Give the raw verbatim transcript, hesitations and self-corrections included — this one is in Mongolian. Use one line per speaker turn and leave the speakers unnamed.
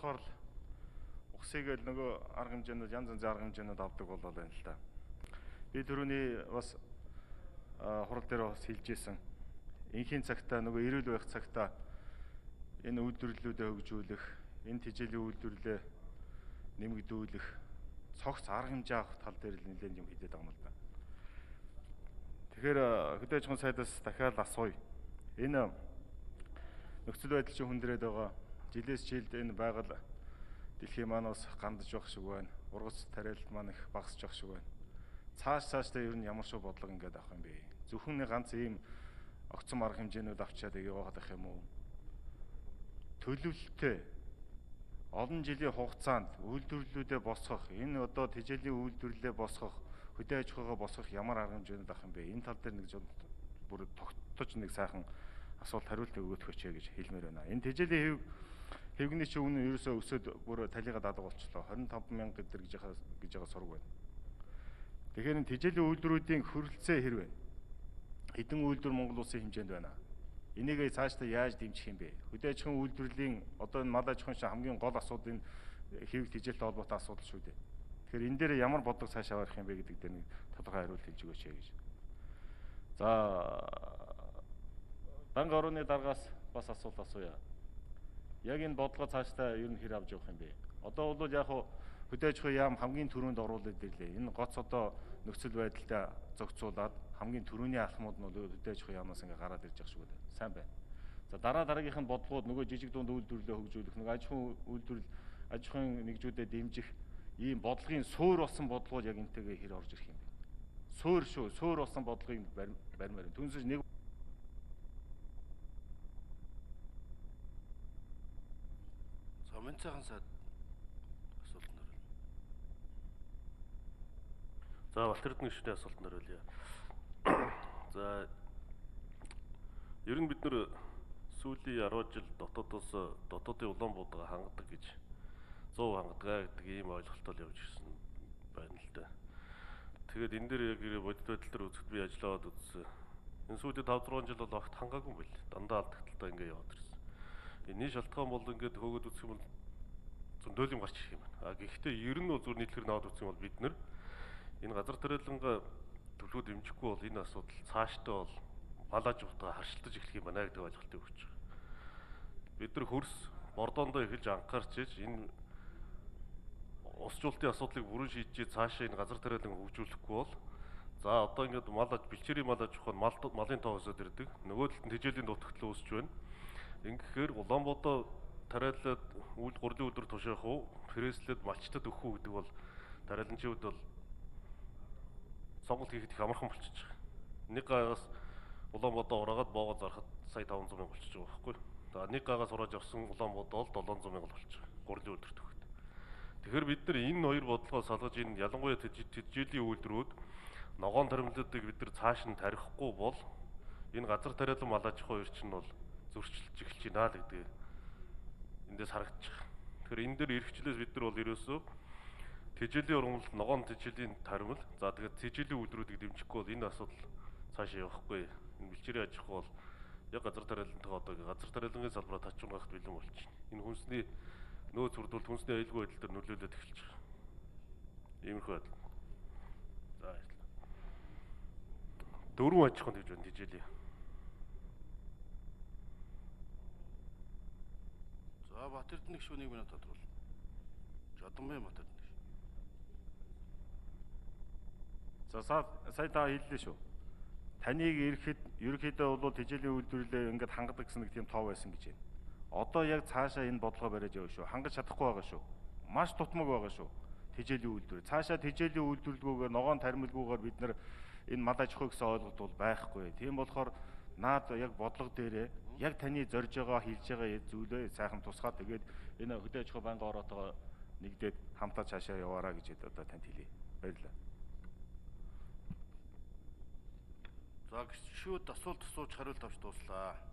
болохоор ухсыг л нөгөө арга хэмжээнүүд янз янзын арга хэмжээнүүд авдаг болоо байна л да. Би түрүүний бас хурал дээр бас хэлжсэн. Инхийн цагтаа нөгөө ирүүл байх цагтаа энэ үйлдвэрлэлүүдээ хөгжүүлэх, энэ тэжээлийн үйлдвэрлэлээ нэмэгдүүлэх, цогц арга хэмжээ авах тал дээр л нэлээд юм хийгээд байгаа юм л да. Тэгэхээр хөдөө аж ахуйн сайдаас дахиад асууя. Энэ нөхцөл байдал чинь хүндрээд байгаа. Жилээс жилд энэ байгаль дэлхийн маань бас гандж явах шиг байна. Ургац тариалт маань их багасж явах шиг байна. Цааш цаашдаа ер нь ямар шиг бодлого ингээд авах юм бэ? Зөвхөн нэг ганц ийм огцом арга хэмжээнүүд авчаад яваад байх юм уу? Төлөвлөлттэй олон жилийн хугацаанд үйлдвэрлэлүүдээ босгох, энэ одоо тэжээлийн үйлдвэрлэлээ босгох, хөдөө аж ахуйгаа босгох ямар арга хэмжээнд авах юм бэ? Энэ тал дээр нэг бүр тогтож нэг сайхан асуулт хариулт өгөөдгөөч гэж хэлмээр байна. Энэ тэжээлийн хэв хэвгний чинь үнэ ерөөсөө өсөд бүр талига дадаг болчихлоо. двадцать пять мянга гэдэр гэж яхаа гэж байгаа сураг байна. Тэгэхээр энэ тэжээлийн үйлдвэрүүдийн хөрөлцөө хэр вэ? Хэдэн үйлдвэр Монгол улсын хэмжээнд байна? Энийг цаашдаа яаж дэмжих юм бэ? Хөдөө аж ахуйн үйлдвэрлэлийн одоо энэ мал аж ахуйн шиг хамгийн гол асуудал энэ хэвлэл тэжээлтэй холбоотой асуудал шүү дээ. Тэгэхээр энэ дээр ямар бодлого цаашаа барих юм бэ гэдэг дээр нэг тодорхой хариулт хэлж өгөөч гэж. За банк орны даргаас бас асуулт асууя. Яг энэ бодлого цаашдаа ер нь хэр авч явах юм бэ? Одоо бол яг хөдөө аж ахуйн яам хамгийн түрүүнд оруулаад ирлээ. Энэ гоц одоо нөхцөл байдалтай зохицуулаад хамгийн түрүүний алхмууд нь хөдөө аж ахуйн яамнаас ингээ гараад ирж байгаа шүү дээ. Сайн байна. За дараа дараагийнх нь бодлогууд нөгөө жижиг дунд үйлдвэрлэлээ хөгжүүлэх, нөгөө аж ахуйн үйлдвэрлэл аж ахуйн нэгжүүдэд дэмжих ийм бодлогын суур болсон бодлогууд яг энтэйгээ хэр орж ирэх юм бэ? Суур шүү, суур болсон бодлогыг баримаар. Түнсэж нэг
Замын сайхан асуулт нэрвэл.
За Балтердны гишүүний асуулт нэрвэл. За ер нь бид нэр сүүлийн арван жил дотоодоос дотоодын улаан буудаага хангадаг гэж суу хангадаг гэдэг ийм ойлголтоор явж ирсэн байна л да. Тэгээд энэ дээр яг бодит байдал дээр үзэхэд би ажиллаад үзсэн. Энэ сүүлийн тавь зургаан жил бол огт хангаагүй юм байл. Дандаа алдагталтай ингэ яваад ирсэн. Энийн шалтгаан бол ингээд хөөгд үзэх юм бол зөндөл юм гарч ирэх юм байна. А гэхдээ ер нь бол зүгээр нийтлэр наваад үзэх юм бол бид нар энэ газар тариалангаа төлөвлөгөө дэмжихгүй бол энэ асуудал цаашдаа бол балааж утгаа харшилтаж эхлэх юм байна гэдэг ойлголтыг өгч байгаа. Бид нар хөрс бордоондоо эхэлж анхаарч иж энэ усжуулалтын асуудлыг бүрэн шийдэж цаашаа энэ газар тариалан хөгжүүлэхгүй бол за одоо ингээд мал аж бэлчээрийн мал аж ахуйн мал малын тоо өсөд ирдэг. Нөгөө талд нь тэжээлийн дутагдлаа үүсэж байна. Ингэхээр Улаанбаатар тариалаад үйл гурлийн өдөр тушаах уу, фрэслээд малчтад өгөх үү гэдэг бол тариаланчийн хувьд бол сонголт хийхэд их амархан болчихж байгаа. Нэг гаагаас Улаанбаатар ураагаад боогоо зарахад сая таван зуун мянга болчихж байгаа байхгүй. За нэг гаагаас урааж авсан Улаанбаатар бол долоон зуун мянга болчих. Гурлийн өдөр төгөд. Тэгэхээр бид нар энэ хоёр бодлогоо салгаж энэ ялангуяа тэжээлийн үйлдвэрүүд ногоон таримлуудыг бид нар цааш нь тарихгүй бол энэ газар тариалан мал аж ахуй чинь бол зөрчилж эхэлж байна л гэдэг эндээс харагдаж байгаа. Тэгэхээр энэ дээр эрхчлээс бид нар бол ерөөсөө тэжээлийн ургамал ногоон тэжээлийн таримл за тэгээд тэжээлийн үйлдвэрүүдийг дэмжихгүй бол энэ асуудал цаашаа явахгүй. Энэ бэлчээрийн аж ахуй бол яг газар тариалантайгаа одоо газар тариалангийн салбараа тачуургахад бэлэн болчихно. Энэ хүнсний нөөц бүрдүүл хүнсний аюулгүй байдал дээр нөлөөлөд эхэлж байгаа. Иймэрхүү байдал. За баярлалаа. Дөрвөн аж ахуйн гэж байна тэжээлийн.
За Батэрдны гишүүнийг минь тодруулна. Жодонбай Батэрдны гишүүн.
За сая та хэллээ шүү. Таныг ирэхэд ерөнхийдөө бол тэжээлийн үйлдвэрлэлээ ингээд хангадаг гэсэн нэг тийм тоо байсан гэж байна. Одоо яг цаашаа энэ бодлогоо бариад явна шүү. Хангаж чадахгүй байгаа шүү. Маш тутмаг байгаа шүү. Тэжээлийн үйлдвэр. Цаашаа тэжээлийн үйлдвэрлэлгүйгээр ногоон таримлгүйгээр бид нар энэ мал аж ахуй гэсэн ойлголт бол байхгүй. Тийм болохоор наад яг бодлого дээрээ яг таны зорж байгаа хийж байгаа зүйлээ сайхан тусгаад тэгээд энэ хөдөө аж ахуй банк ороотойгоо нэгдээд хамтаа цаашаа яваараа гэж одоо танд хэлье. Баярлалаа.
За гişүүд асуулт асууж хариулт авч дууслаа.